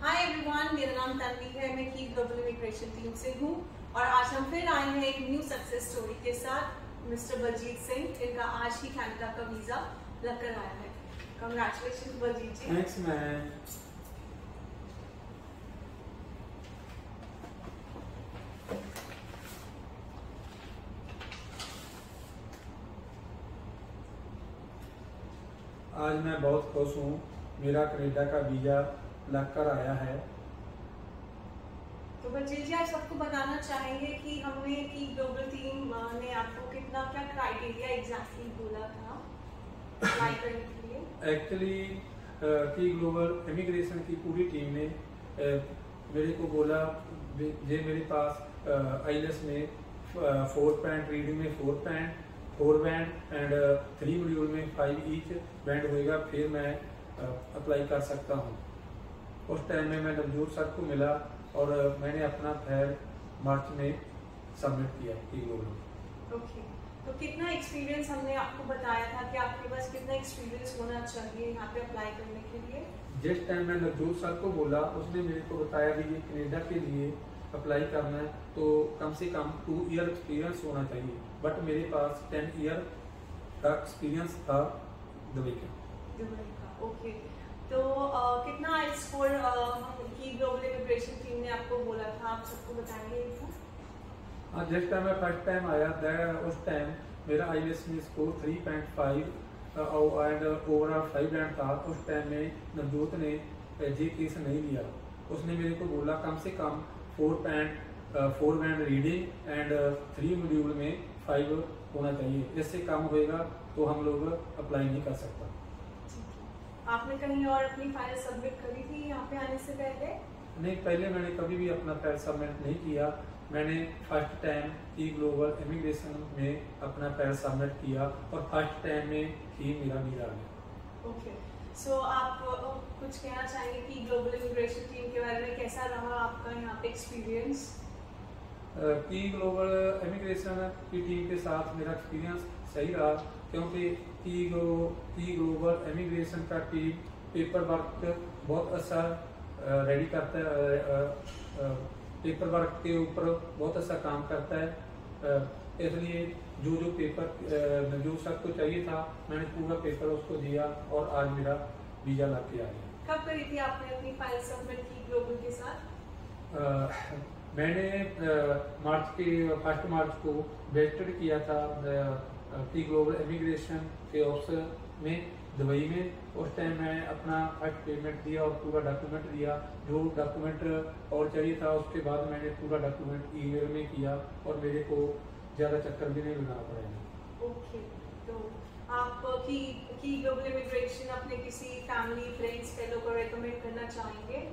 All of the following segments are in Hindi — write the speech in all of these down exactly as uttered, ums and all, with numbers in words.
हाय एवरीवन, मेरा नाम तन्वी है। मैं की ग्लोबल इमिग्रेशन टीम से हूँ और आज हम फिर आए हैं एक न्यू सक्सेस स्टोरी के साथ। मिस्टर बलजीत सिंह, इनका आज ही कनाडा का वीजा लगकर आया है। Congratulations Baljeet ji. Thanks ma'am. आज मैं बहुत खुश हूँ, मेरा कनाडा का वीजा लगकर आया है। तो बलजीत जी, आप सबको बताना चाहेंगे कि हमने की ग्लोबल टीम ने आपको कितना क्या क्राइटेरिया एग्जैक्टली बोला था अप्लाई करने के लिए? एक्चुअली की ग्लोबल इमिग्रेशन की पूरी टीम ने uh, मेरे को बोला, जे मेरे पास आईएलएस uh, में फोर बैंड, रीडिंग में four band, four band and three module में फाइव ईच बैंड होएगा, फिर मैं अप्लाई uh, कर सकता हूँ। उस टाइम में मैं नवजोत सर को मिला और uh, मैंने अपना फाइल मार्च में सबमिट किया की ग्लोबल। ओके, तो कितना एक्सपीरियंस हमने आपको बताया था कि आपके पास कितना एक्सपीरियंस होना चाहिए यहाँ पे अप्लाई करने के लिए? जिस टाइम मैं नवजोत सर को बोला, उसने मेरे को बताया कि ये कनाडा के लिए अप्लाई करना है तो कम से कम टू ईयर एक्सपीरियंस होना चाहिए, बट मेरे पास टेन ईयर का एक्सपीरियंस था दुबई का। दुबई का, ओके। तो आ, कितना स्कोर की ग्लोबल इमिग्रेशन टीम ने आपको बोला था, आप सबको बताएंगे? हाँ, जिस टाइम मैं फर्स्ट टाइम आया था, उस टाइम मेरा आईएलएस में score three point five and overall five band था। उस टाइम में नवजोत ने जे केस नहीं लिया। उसने मेरे को बोला कम से कम four band four band reading and three module में फाइव होना चाहिए, इससे कम होएगा तो हम लोग अप्लाई नहीं कर सकता। आपने कहीं और अपनी फाइल सबमिट करी थी यहाँ पे आने से पहले? नहीं, पहले मैंने कभी भी अपना फाइल सबमिट नहीं किया। मैंने फर्स्ट टाइम की ग्लोबल इमिग्रेशन में अपना फाइल सबमिट किया और फर्स्ट टाइम में ही मेरा वीजा आ गया। ओके, सो आप कुछ कहना चाहेंगे कि ग्लोबल इमिग्रेशन टीम के बारे में कैसा रहा आपका यहाँ पे एक्सपीरियंस? की ग्लोबल इमिग्रेशन की टीम के साथ मेरा एक्सपीरियंस सही रहा, क्योंकि की ग्लो की ग्लोबल इमिग्रेशन का टीम पेपर वर्क बहुत अच्छा रेडी करता है, पेपर वर्क के ऊपर बहुत अच्छा काम करता है। इसलिए जो जो पेपर जो सबको चाहिए था, मैंने पूरा पेपर उसको दिया और आज मेरा वीजा लग के आ गया। कब करी थी आपने अपनी फाइल सबमिट की ग्लोबल के साथ? आ, मैंने मार्च के फर्स्ट मार्च को विजिट किया था की ग्लोबल इमिग्रेशन के ऑफिस में दुबई में। उस टाइम मैं अपना फर्स्ट पेमेंट दिया और पूरा डॉक्यूमेंट दिया, जो डॉक्यूमेंट और चाहिए था उसके बाद मैंने पूरा डॉक्यूमेंट ईमेल में किया और मेरे को ज़्यादा चक्कर भी नहीं लगाना पड़ेगा। ओके, तो आप की की ग्लोबल इमिग्रेशन अपने किसी फैमिली, फ्रेंड्स, फेलो को रेकमेंड करना चाहेंगे?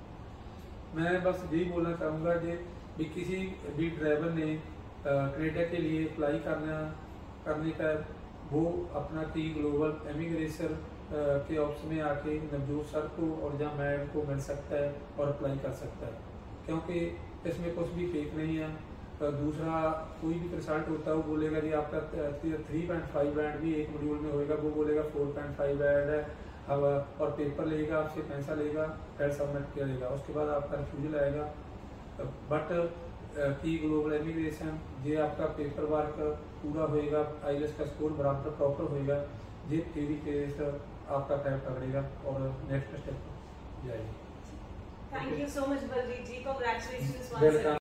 मैं बस यही बोलना चाहूँगा कि भी किसी भी ड्राइवर ने कनाडा के लिए अप्लाई करना करने का, वो अपना की ग्लोबल इमिग्रेशन के ऑफिस में आके नवजोत सर को और जहाँ मैम को मिल सकता है और अप्लाई कर सकता है, क्योंकि इसमें कुछ भी फेक नहीं है। दूसरा कोई भी रिजल्ट होता है वो बोलेगा कि आपका थ्री पॉइंट फाइव बैंड भी एक मॉड्यूल में होएगा, वो बोलेगा फोर पॉइंट फाइव बैंड है, अब और पेपर लेगा, आपसे पैसा लेगा, फाइल सबमिट करेगा, उसके बाद आपका रिफ्यूजल आएगा। बट की ग्लोबल इमिग्रेशन जे आपका पेपर वर्क पूरा होएगा, आईएलएस का स्कोर बराबर प्रॉपर होएगा, जे थ्योरी टेस्ट आपका फाइल पकड़ेगा और नेक्स्ट स्टेप जाएगा। Thank you so much Baljeet ji, congratulations. Welcome.